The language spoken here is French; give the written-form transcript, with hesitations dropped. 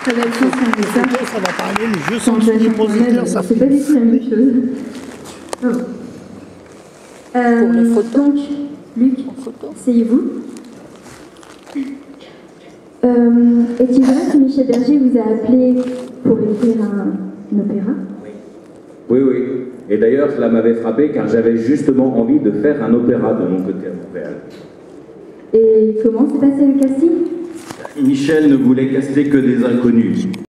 Ça va être chanson de ça. Ça va parler, les jeux sont Quand je vais compositeurs, ça c'est pas du tout la même chose. Oh. Pour les photos. Donc, Luc, asseyez-vous. Est-il vrai que Michel Berger vous a appelé pour écrire un opéra? Oui, oui. Et d'ailleurs, cela m'avait frappé car j'avais justement envie de faire un opéra de mon côté à Montréal. Et comment s'est passé le casting? Michel ne voulait caster que des inconnus.